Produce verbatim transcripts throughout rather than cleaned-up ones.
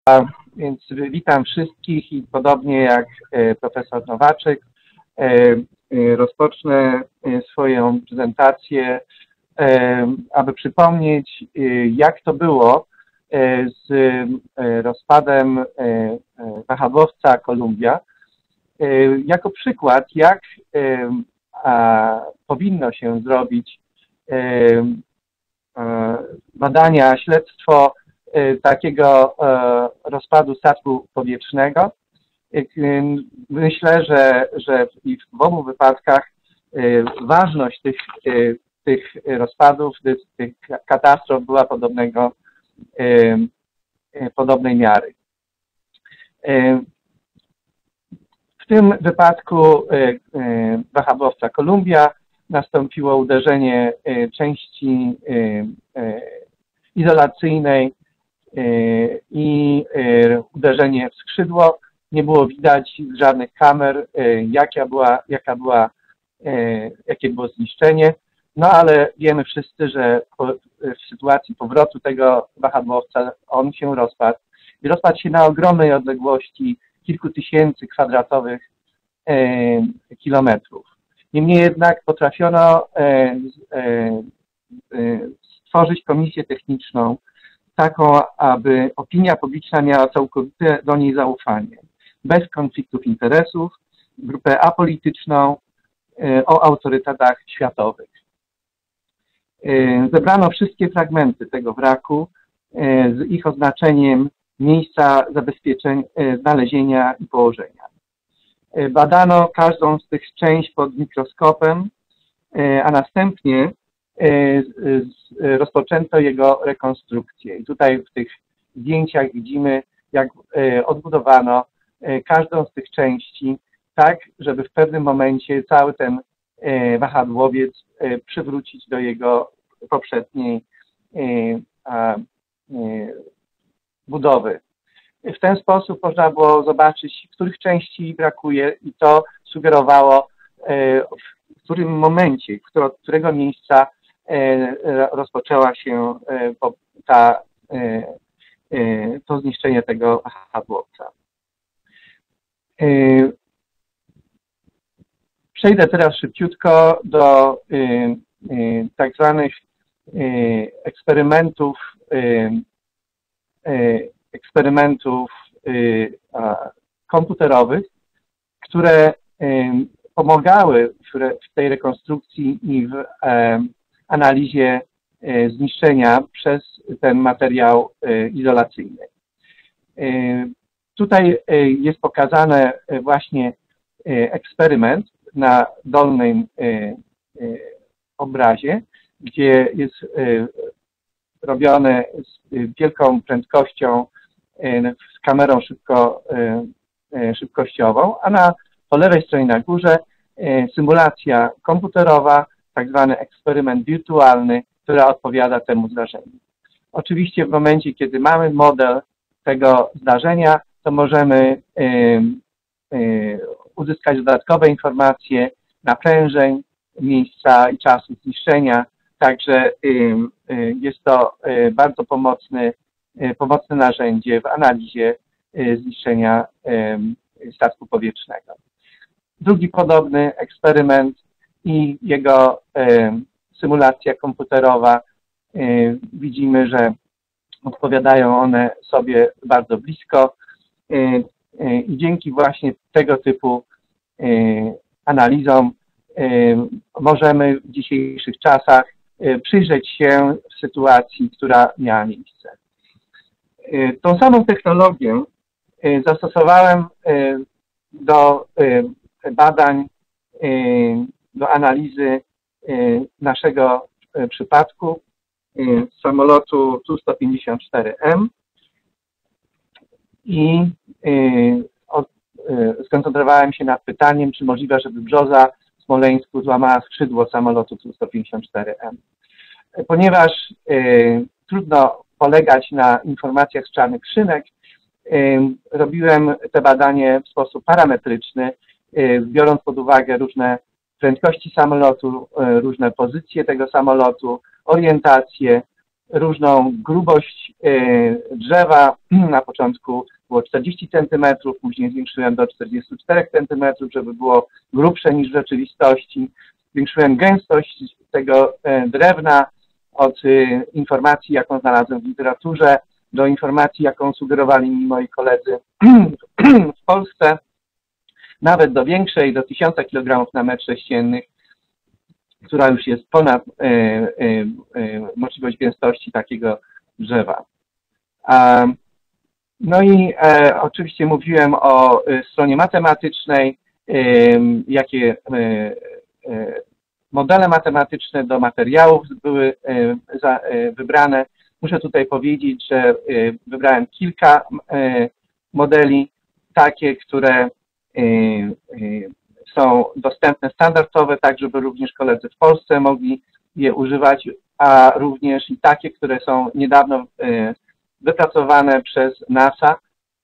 Więc witam wszystkich i podobnie jak profesor Nowaczek rozpocznę swoją prezentację, aby przypomnieć, jak to było z rozpadem wahadłowca Columbia, jako przykład, jak powinno się zrobić badania, śledztwo takiego rozpadu statku powietrznego. Myślę, że, że i w obu wypadkach ważność tych, tych rozpadów, tych, tych katastrof była podobnego, podobnej miary. W tym wypadku wahadłowca Columbia nastąpiło uderzenie części izolacyjnej i uderzenie w skrzydło. Nie było widać z żadnych kamer, jaka była, jaka była, jakie było zniszczenie. No ale wiemy wszyscy, że w sytuacji powrotu tego wahadłowca on się rozpadł. I rozpadł się na ogromnej odległości kilku tysięcy kwadratowych kilometrów. Niemniej jednak potrafiono stworzyć komisję techniczną taką, aby opinia publiczna miała całkowite do niej zaufanie, bez konfliktów interesów, grupę apolityczną o autorytetach światowych. Zebrano wszystkie fragmenty tego wraku z ich oznaczeniem miejsca zabezpieczeń, znalezienia i położenia. Badano każdą z tych części pod mikroskopem, a następnie rozpoczęto jego rekonstrukcję. I tutaj w tych zdjęciach widzimy, jak odbudowano każdą z tych części tak, żeby w pewnym momencie cały ten wahadłowiec przywrócić do jego poprzedniej budowy. W ten sposób można było zobaczyć, których części brakuje i to sugerowało, w którym momencie, od którego miejsca rozpoczęła się ta, to zniszczenie tego wahadłowca. Przejdę teraz szybciutko do tak zwanych eksperymentów, eksperymentów komputerowych, które pomagały w tej rekonstrukcji i w analizie zniszczenia przez ten materiał izolacyjny. Tutaj jest pokazany właśnie eksperyment na dolnym obrazie, gdzie jest robione z wielką prędkością, z kamerą szybko, szybkościową, a na po lewej stronie na górze symulacja komputerowa, tak zwany eksperyment wirtualny, która odpowiada temu zdarzeniu. Oczywiście w momencie, kiedy mamy model tego zdarzenia, to możemy uzyskać dodatkowe informacje naprężeń, miejsca i czasu zniszczenia. Także jest to bardzo pomocne, pomocne narzędzie w analizie zniszczenia statku powietrznego. Drugi podobny eksperyment i jego symulacja komputerowa. Widzimy, że odpowiadają one sobie bardzo blisko i dzięki właśnie tego typu analizom możemy w dzisiejszych czasach przyjrzeć się w sytuacji, która miała miejsce. Tą samą technologię zastosowałem do badań, do analizy naszego przypadku samolotu T U sto pięćdziesiąt cztery M i skoncentrowałem się nad pytaniem, czy możliwe, żeby brzoza w Smoleńsku złamała skrzydło samolotu T U sto pięćdziesiąt cztery M. Ponieważ trudno polegać na informacjach z czarnych skrzynek, robiłem te badanie w sposób parametryczny, biorąc pod uwagę różne prędkości samolotu, różne pozycje tego samolotu, orientację różną grubość drzewa. Na początku było czterdzieści centymetrów, później zwiększyłem do czterdziestu czterech centymetrów, żeby było grubsze niż w rzeczywistości. Zwiększyłem gęstość tego drewna od informacji, jaką znalazłem w literaturze, do informacji, jaką sugerowali mi moi koledzy w Polsce, nawet do większej, do tysiąca kilogramów na metr sześcienny, która już jest ponad e, e, e, możliwość gęstości takiego drzewa. A, no i e, oczywiście mówiłem o e, stronie matematycznej, e, jakie e, e, modele matematyczne do materiałów były e, za, e, wybrane. Muszę tutaj powiedzieć, że e, wybrałem kilka e, modeli, takie, które e, e, są dostępne standardowe, tak żeby również koledzy w Polsce mogli je używać, a również i takie, które są niedawno wypracowane przez NASA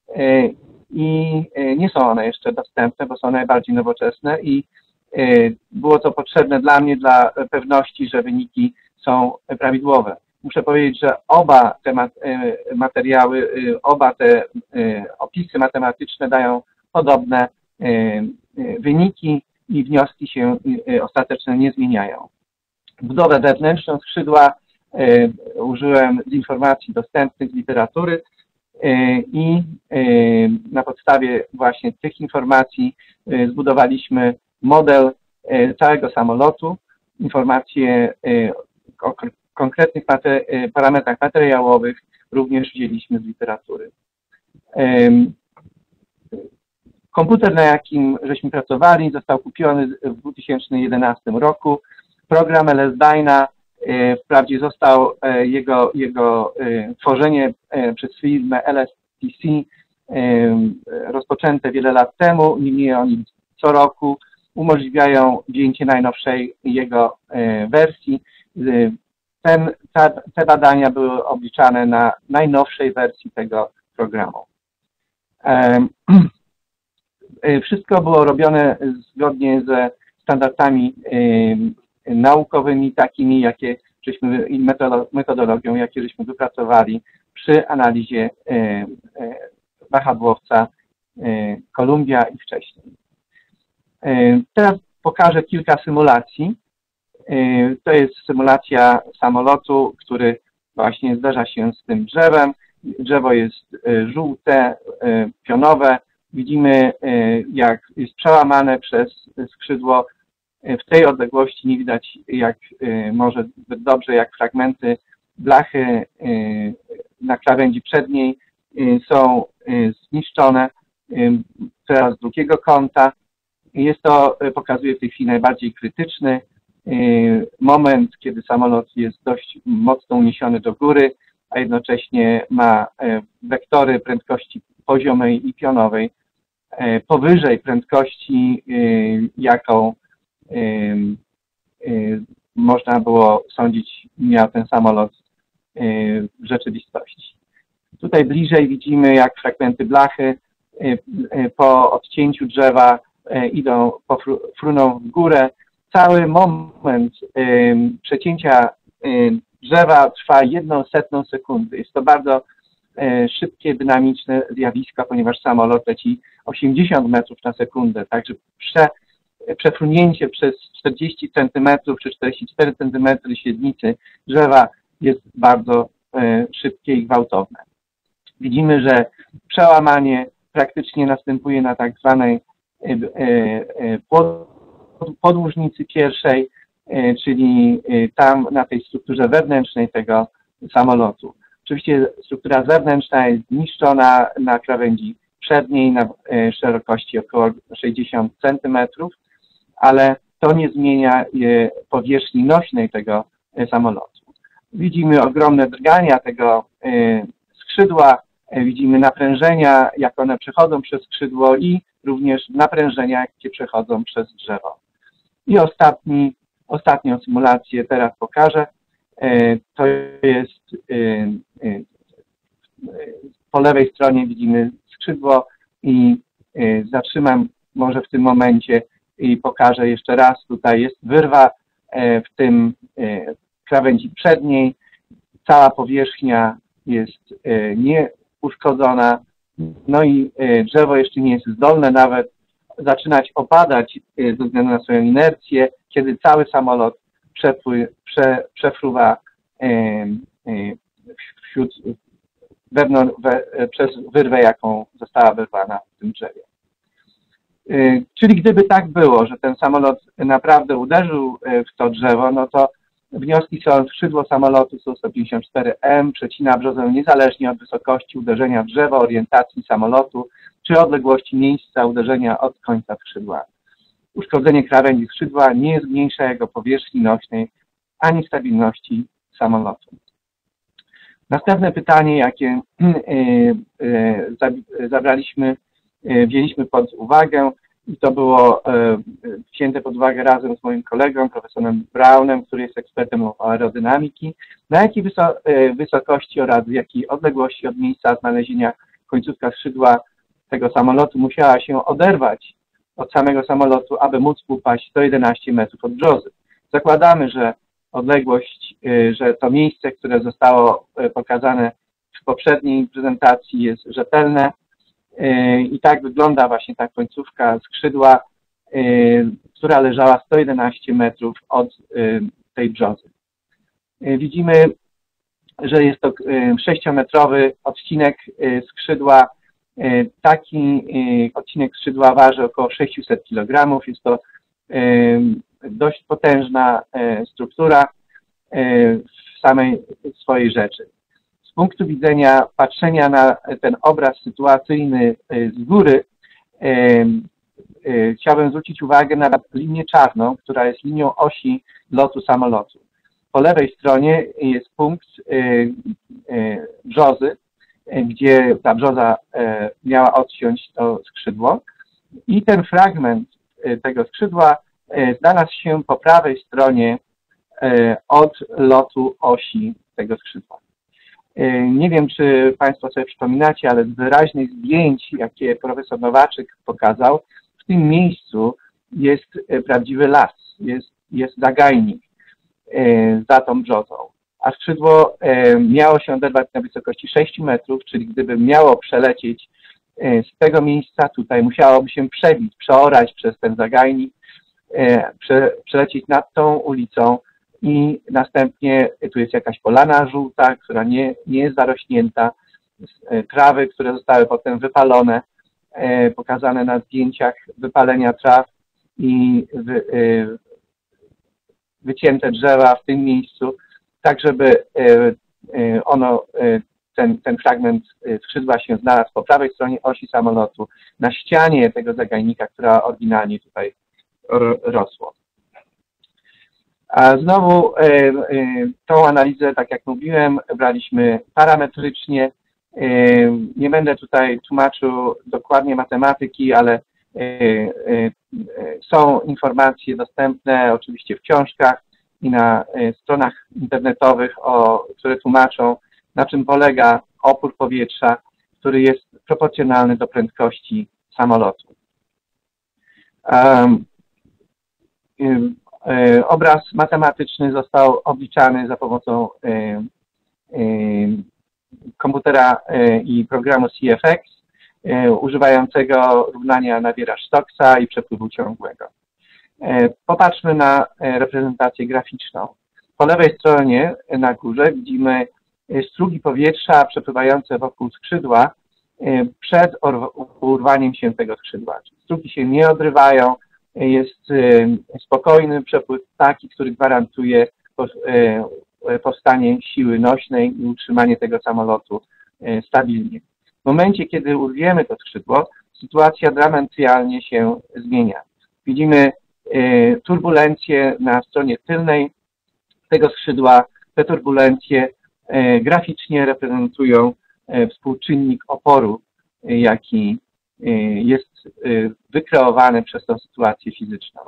i nie są one jeszcze dostępne, bo są najbardziej nowoczesne i było to potrzebne dla mnie, dla pewności, że wyniki są prawidłowe. Muszę powiedzieć, że oba te materiały, oba te opisy matematyczne dają podobne wyniki i wnioski się ostateczne nie zmieniają. Budowę wewnętrzną skrzydła użyłem z informacji dostępnych z literatury i na podstawie właśnie tych informacji zbudowaliśmy model całego samolotu. Informacje o konkretnych parametrach materiałowych również wzięliśmy z literatury. Komputer, na jakim żeśmy pracowali, został kupiony w dwa tysiące jedenastym roku. Program L S Dyna, wprawdzie został jego, jego tworzenie przez firmę L S T C rozpoczęte wiele lat temu, niemniej oni co roku umożliwiają wzięcie najnowszej jego wersji. Ten, ta, te badania były obliczane na najnowszej wersji tego programu. Wszystko było robione zgodnie ze standardami naukowymi, takimi, jakie żeśmy, i metodologią, jakie żeśmy wypracowali przy analizie wahadłowca Columbia i wcześniej. Teraz pokażę kilka symulacji. To jest symulacja samolotu, który właśnie zderza się z tym drzewem. Drzewo jest żółte, pionowe. Widzimy, jak jest przełamane przez skrzydło. W tej odległości nie widać jak może zbyt dobrze, jak fragmenty blachy na krawędzi przedniej są zniszczone teraz z drugiego kąta. Jest to, pokazuje w tej chwili najbardziej krytyczny moment, kiedy samolot jest dość mocno uniesiony do góry, a jednocześnie ma wektory prędkości poziomej i pionowej powyżej prędkości, jaką można było sądzić miał ten samolot w rzeczywistości. Tutaj bliżej widzimy, jak fragmenty blachy po odcięciu drzewa idą, fruną w górę. Cały moment przecięcia drzewa trwa jedną setną sekundy. Jest to bardzo szybkie, dynamiczne zjawisko, ponieważ samolot leci osiemdziesiąt metrów na sekundę, także prze, przefrunięcie przez czterdzieści centymetrów czy czterdzieści cztery centymetry średnicy drzewa jest bardzo szybkie i gwałtowne. Widzimy, że przełamanie praktycznie następuje na tak zwanej podłużnicy pierwszej, czyli tam na tej strukturze wewnętrznej tego samolotu. Oczywiście struktura zewnętrzna jest zniszczona na krawędzi przedniej na szerokości około sześćdziesiąt centymetrów, ale to nie zmienia powierzchni nośnej tego samolotu. Widzimy ogromne drgania tego skrzydła, widzimy naprężenia, jak one przechodzą przez skrzydło i również naprężenia, jakie przechodzą przez drzewo. I ostatni, ostatnią symulację teraz pokażę. To jest po lewej stronie widzimy skrzydło i zatrzymam może w tym momencie i pokażę jeszcze raz. Tutaj jest wyrwa w tym krawędzi przedniej. cała powierzchnia jest nieuszkodzona, no i drzewo jeszcze nie jest zdolne nawet zaczynać opadać ze względu na swoją inercję, kiedy cały samolot przepły, prze, przefruwa wśród, wewnątrz, we, przez wyrwę, jaką została wyrwana w tym drzewie. Czyli gdyby tak było, że ten samolot naprawdę uderzył w to drzewo, no to wnioski są, skrzydło samolotu S U sto pięćdziesiąt cztery M przecina brzozę niezależnie od wysokości uderzenia w drzewo, orientacji samolotu czy odległości miejsca uderzenia od końca skrzydła. Uszkodzenie krawędzi skrzydła nie zmniejsza jego powierzchni nośnej ani stabilności samolotu. Następne pytanie, jakie zabraliśmy, wzięliśmy pod uwagę, i to było wzięte pod uwagę razem z moim kolegą, profesorem Brownem, który jest ekspertem aerodynamiki, na jakiej wysokości oraz w jakiej odległości od miejsca znalezienia końcówka skrzydła tego samolotu musiała się oderwać od samego samolotu, aby móc upaść sto jedenaście metrów od brzozy. Zakładamy, że odległość, że to miejsce, które zostało pokazane w poprzedniej prezentacji, jest rzetelne. I tak wygląda właśnie ta końcówka skrzydła, która leżała sto jedenaście metrów od tej brzozy. Widzimy, że jest to sześciometrowy odcinek skrzydła. Taki odcinek skrzydła waży około sześćset kilogramów. Jest to dość potężna struktura w samej swojej rzeczy. Z punktu widzenia patrzenia na ten obraz sytuacyjny z góry, chciałbym zwrócić uwagę na linię czarną, która jest linią osi lotu samolotu. Po lewej stronie jest punkt brzozy, gdzie ta brzoza miała odciąć to skrzydło, i ten fragment tego skrzydła znalazł się po prawej stronie od lotu osi tego skrzydła. Nie wiem, czy Państwo sobie przypominacie, ale z wyraźnych zdjęć, jakie profesor Nowaczyk pokazał, w tym miejscu jest prawdziwy las, jest, jest zagajnik za tą brzozą. A skrzydło miało się oderwać na wysokości sześciu metrów, czyli gdyby miało przelecieć z tego miejsca, tutaj musiałoby się przebić, przeorać przez ten zagajnik, prze, przelecieć nad tą ulicą, i następnie tu jest jakaś polana żółta, która nie, nie jest zarośnięta, trawy, które zostały potem wypalone, pokazane na zdjęciach wypalenia traw i wy, wycięte drzewa w tym miejscu, tak żeby ono, ten, ten fragment skrzydła się znalazł po prawej stronie osi samolotu, na ścianie tego zagajnika, która oryginalnie tutaj rosło. A znowu e, e, tą analizę, tak jak mówiłem, braliśmy parametrycznie. E, nie będę tutaj tłumaczył dokładnie matematyki, ale e, e, są informacje dostępne oczywiście w książkach i na e, stronach internetowych, o, które tłumaczą, na czym polega opór powietrza, który jest proporcjonalny do prędkości samolotu. Um, Obraz matematyczny został obliczany za pomocą komputera i programu C F X, używającego równania Naviera-Stokesa i przepływu ciągłego. Popatrzmy na reprezentację graficzną. Po lewej stronie na górze widzimy strugi powietrza przepływające wokół skrzydła przed urwaniem się tego skrzydła. Strugi się nie odrywają, jest spokojny przepływ taki, który gwarantuje powstanie siły nośnej i utrzymanie tego samolotu stabilnie. W momencie, kiedy urwiemy to skrzydło, sytuacja dramatycznie się zmienia. Widzimy turbulencje na stronie tylnej tego skrzydła. Te turbulencje graficznie reprezentują współczynnik oporu, jaki jest wykreowany przez tą sytuację fizyczną.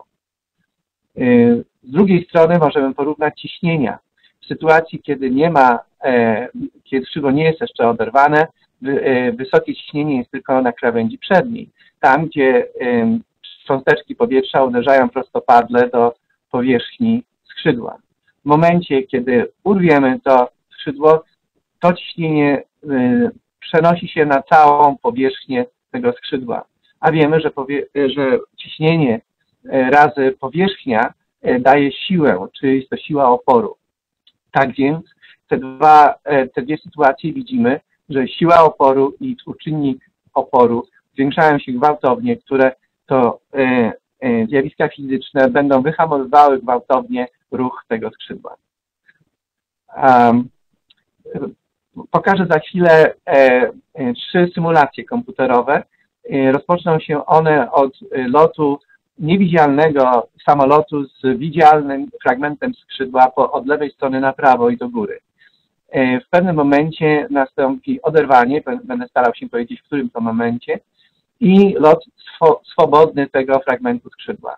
Z drugiej strony możemy porównać ciśnienia. W sytuacji, kiedy nie ma, kiedy skrzydło nie jest jeszcze oderwane, wysokie ciśnienie jest tylko na krawędzi przedniej, tam gdzie cząsteczki powietrza uderzają prostopadle do powierzchni skrzydła. W momencie, kiedy urwiemy to skrzydło, to ciśnienie przenosi się na całą powierzchnię tego skrzydła. A wiemy, że, powie, że ciśnienie razy powierzchnia daje siłę, czyli jest to siła oporu. Tak więc te, dwa, te dwie sytuacje widzimy, że siła oporu i współczynnik oporu zwiększają się gwałtownie, które to e, e, zjawiska fizyczne będą wyhamowywały gwałtownie ruch tego skrzydła. Um, pokażę za chwilę e, e, trzy symulacje komputerowe. E, rozpoczną się one od lotu niewidzialnego samolotu z widzialnym fragmentem skrzydła po, od lewej strony na prawo i do góry. E, w pewnym momencie nastąpi oderwanie, będę starał się powiedzieć, w którym to momencie, i lot swo, swobodny tego fragmentu skrzydła.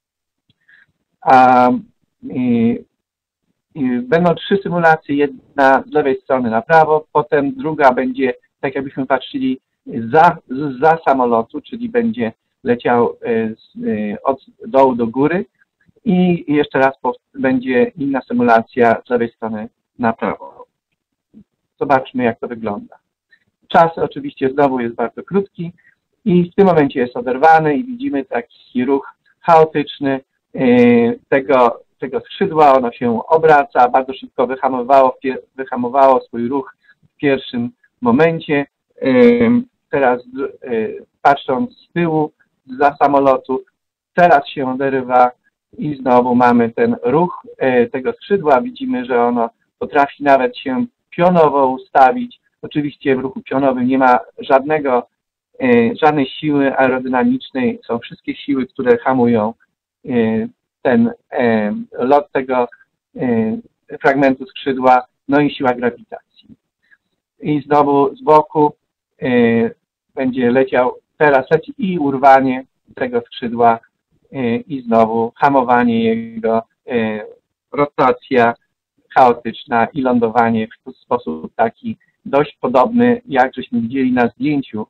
A, i, i będą trzy symulacje, jedna z lewej strony na prawo, potem druga będzie, tak jakbyśmy patrzyli, za, za samolotu, czyli będzie leciał z, od dołu do góry, i jeszcze raz będzie inna symulacja z lewej strony na prawo. Zobaczmy, jak to wygląda. Czas oczywiście znowu jest bardzo krótki i w tym momencie jest oderwany i widzimy taki ruch chaotyczny tego, tego skrzydła. Ono się obraca, bardzo szybko wyhamowało, wyhamowało swój ruch w pierwszym momencie. Teraz patrząc z tyłu, za samolotu, teraz się oderwa i znowu mamy ten ruch tego skrzydła. Widzimy, że ono potrafi nawet się pionowo ustawić. Oczywiście w ruchu pionowym nie ma żadnego, żadnej siły aerodynamicznej. Są wszystkie siły, które hamują ten lot tego fragmentu skrzydła, no i siła grawitacji. I znowu z boku będzie leciał, teraz leci i urwanie tego skrzydła i znowu hamowanie jego, rotacja chaotyczna i lądowanie w sposób taki dość podobny, jak żeśmy widzieli na zdjęciu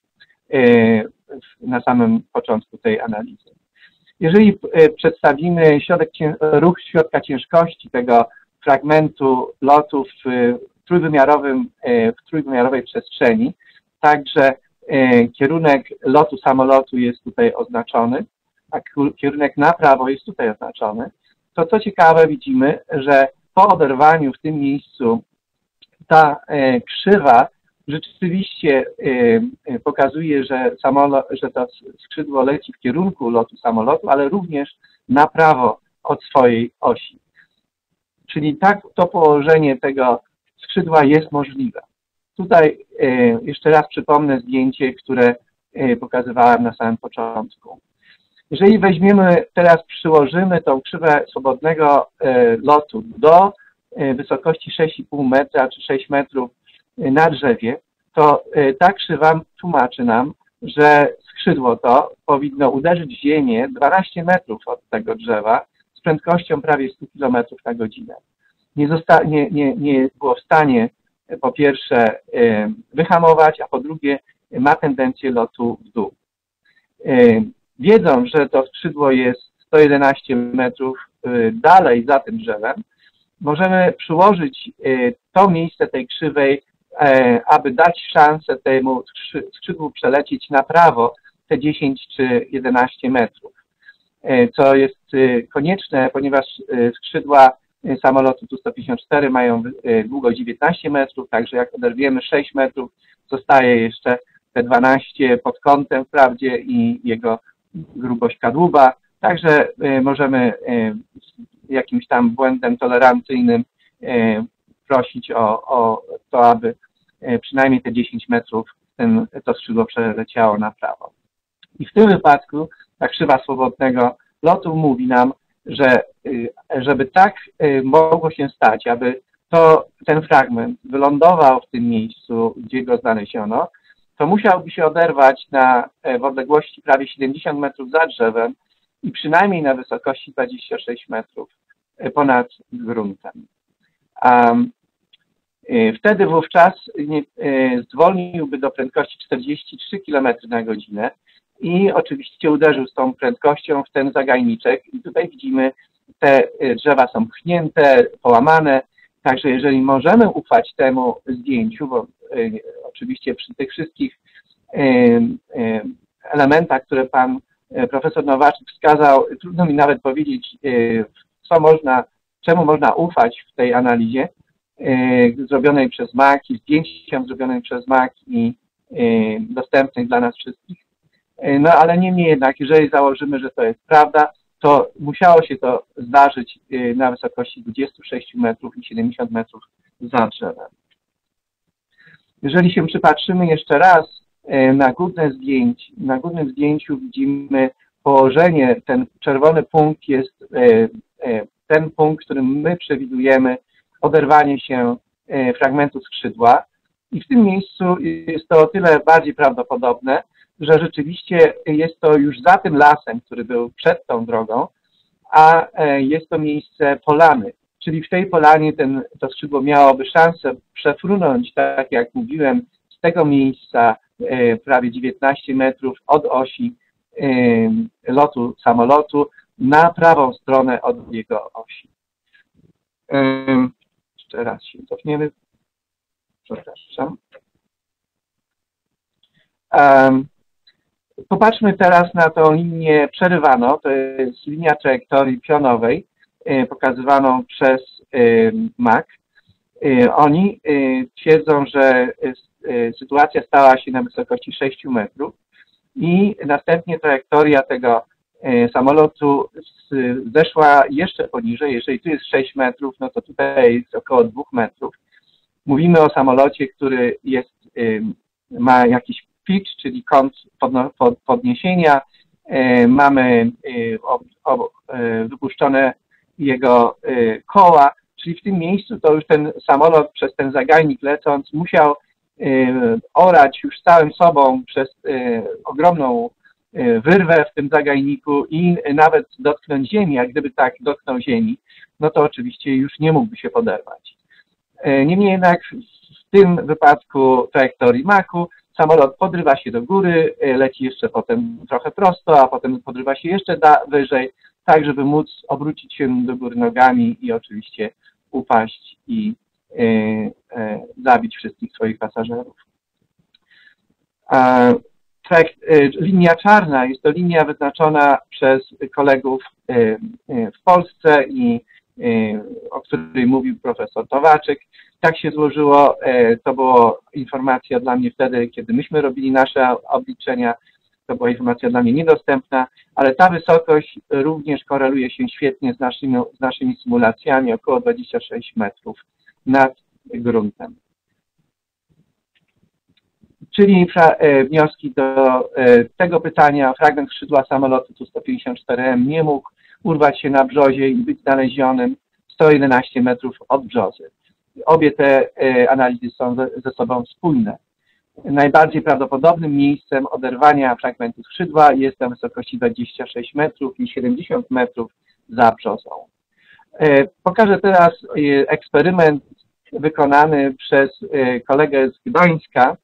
na samym początku tej analizy. Jeżeli przedstawimy środek, ruch środka ciężkości tego fragmentu lotu w trójwymiarowym, w trójwymiarowej przestrzeni, także kierunek lotu samolotu jest tutaj oznaczony, a kierunek na prawo jest tutaj oznaczony, to co ciekawe widzimy, że po oderwaniu w tym miejscu ta krzywa rzeczywiście pokazuje, że, samolot, że to skrzydło leci w kierunku lotu samolotu, ale również na prawo od swojej osi. Czyli tak to położenie tego skrzydła jest możliwe. Tutaj jeszcze raz przypomnę zdjęcie, które pokazywałem na samym początku. Jeżeli weźmiemy, teraz przyłożymy tą krzywę swobodnego lotu do wysokości sześć i pół metra czy sześć metrów na drzewie, to ta krzywa tłumaczy nam, że skrzydło to powinno uderzyć w ziemię dwanaście metrów od tego drzewa z prędkością prawie sto kilometrów na godzinę. Nie, nie, nie, nie było w stanie po pierwsze wyhamować, a po drugie ma tendencję lotu w dół. Wiedząc, że to skrzydło jest sto jedenaście metrów dalej za tym drzewem, możemy przyłożyć to miejsce tej krzywej, aby dać szansę temu skrzydłu przelecieć na prawo te dziesięć czy jedenaście metrów, co jest konieczne, ponieważ skrzydła samolotu Tu sto pięćdziesiąt cztery mają długość dziewiętnaście metrów, także jak oderwiemy sześć metrów, zostaje jeszcze te dwanaście pod kątem wprawdzie i jego grubość kadłuba, także możemy jakimś tam błędem tolerancyjnym prosić o, o to, aby przynajmniej te dziesięć metrów ten, to skrzydło przeleciało na prawo. I w tym wypadku ta krzywa swobodnego lotu mówi nam, że żeby tak mogło się stać, aby to, ten fragment wylądował w tym miejscu, gdzie go znaleziono, to musiałby się oderwać na, w odległości prawie siedemdziesiąt metrów za drzewem i przynajmniej na wysokości dwadzieścia sześć metrów ponad gruntem. Um, wtedy wówczas nie, zwolniłby do prędkości czterdzieści trzy kilometry na godzinę i oczywiście uderzył z tą prędkością w ten zagajniczek i tutaj widzimy, te drzewa są pchnięte, połamane, Także jeżeli możemy ufać temu zdjęciu, bo y, oczywiście przy tych wszystkich y, y, elementach, które pan y, profesor Nowaczyk wskazał, trudno mi nawet powiedzieć, y, co można, czemu można ufać w tej analizie y, zrobionej przez M A C i zdjęciom zrobionym przez M A C i y, dostępnych dla nas wszystkich. Y, no ale niemniej jednak, jeżeli założymy, że to jest prawda, to musiało się to zdarzyć na wysokości dwudziestu sześciu metrów i siedemdziesięciu metrów za drzewem. Jeżeli się przypatrzymy jeszcze raz na górne zdjęcie, na górnym zdjęciu widzimy położenie, ten czerwony punkt jest ten punkt, w którym my przewidujemy oderwanie się fragmentu skrzydła i w tym miejscu jest to o tyle bardziej prawdopodobne, że rzeczywiście jest to już za tym lasem, który był przed tą drogą, a jest to miejsce polany. Czyli w tej polanie ten, to skrzydło miałoby szansę przefrunąć, tak jak mówiłem, z tego miejsca prawie dziewiętnaście metrów od osi lotu samolotu na prawą stronę od jego osi. Jeszcze raz się cofniemy. Przepraszam. Popatrzmy teraz na tą linię przerywaną, to jest linia trajektorii pionowej pokazywaną przez M A C. Oni twierdzą, że sytuacja stała się na wysokości sześciu metrów i następnie trajektoria tego samolotu zeszła jeszcze poniżej. Jeżeli tu jest sześć metrów, no to tutaj jest około dwóch metrów. Mówimy o samolocie, który jest, ma jakiś pitch, czyli kąt podniesienia. Mamy wypuszczone jego koła, czyli w tym miejscu to już ten samolot przez ten zagajnik lecąc musiał orać już całym sobą przez ogromną wyrwę w tym zagajniku i nawet dotknąć ziemi, a gdyby tak dotknął ziemi, no to oczywiście już nie mógłby się poderwać. Niemniej jednak w tym wypadku trajektorii M A C-u samolot podrywa się do góry, leci jeszcze potem trochę prosto, a potem podrywa się jeszcze da, wyżej, tak żeby móc obrócić się do góry nogami i oczywiście upaść i e, e, zabić wszystkich swoich pasażerów. E, trajekt, e, linia czarna jest to linia wyznaczona przez kolegów e, e, w Polsce i e, o której mówił profesor Nowaczyk. Tak się złożyło, to była informacja dla mnie wtedy, kiedy myśmy robili nasze obliczenia, to była informacja dla mnie niedostępna, ale ta wysokość również koreluje się świetnie z naszymi, z naszymi symulacjami, około dwadzieścia sześć metrów nad gruntem. Czyli wnioski do tego pytania, fragment skrzydła samolotu Tu sto pięćdziesiąt cztery M nie mógł urwać się na brzozie i być znalezionym sto jedenaście metrów od brzozy. Obie te analizy są ze sobą spójne. Najbardziej prawdopodobnym miejscem oderwania fragmentu skrzydła jest na wysokości dwadzieścia sześć metrów i siedemdziesiąt metrów za brzozą. Pokażę teraz eksperyment wykonany przez kolegę z Gdańska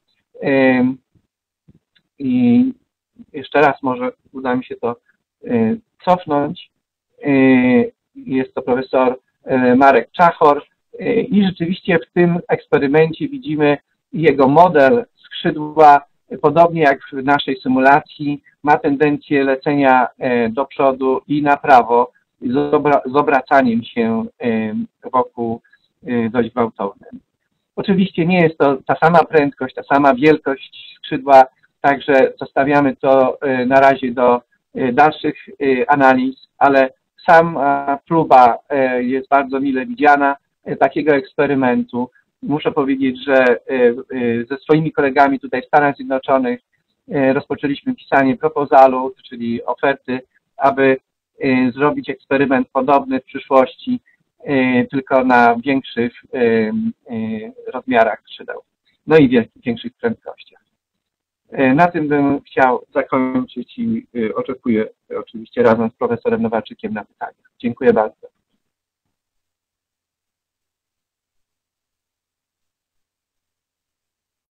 i jeszcze raz może uda mi się to cofnąć. Jest to profesor Marek Czachor. I rzeczywiście w tym eksperymencie widzimy jego model skrzydła, podobnie jak w naszej symulacji, ma tendencję lecenia do przodu i na prawo z obracaniem się wokół dość gwałtownym. Oczywiście nie jest to ta sama prędkość, ta sama wielkość skrzydła, także zostawiamy to na razie do dalszych analiz, ale sama próba jest bardzo mile widziana takiego eksperymentu. Muszę powiedzieć, że ze swoimi kolegami tutaj w Stanach Zjednoczonych rozpoczęliśmy pisanie proposalu, czyli oferty, aby zrobić eksperyment podobny w przyszłości, tylko na większych rozmiarach skrzydeł, no i większych prędkościach. Na tym bym chciał zakończyć i oczekuję oczywiście razem z profesorem Nowaczykiem na pytania. Dziękuję bardzo.